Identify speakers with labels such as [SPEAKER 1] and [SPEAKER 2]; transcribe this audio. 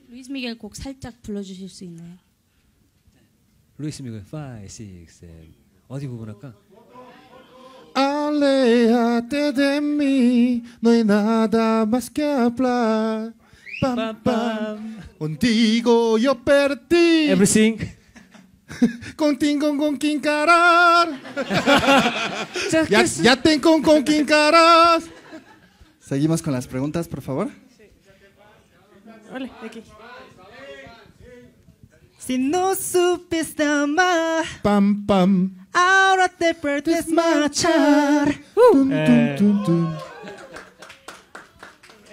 [SPEAKER 1] 루이스 미겔 곡 살짝 불러주실 수 있나요?
[SPEAKER 2] 루이스 미겔 5, 6, 7 어디 부분 할까?
[SPEAKER 3] Aléjate de mí, no hay nada más que hablar. Pam, pam. Contigo yo perdí.
[SPEAKER 2] Everything.
[SPEAKER 3] Contigo con quien encarar. ya tengo con quien encarar.
[SPEAKER 4] Seguimos con las preguntas, por favor.
[SPEAKER 5] Hola, aquí. Si no supiste amar,
[SPEAKER 3] pam, pam,
[SPEAKER 5] ahora te puedes marchar.
[SPEAKER 3] Tum, tum, tum, tum.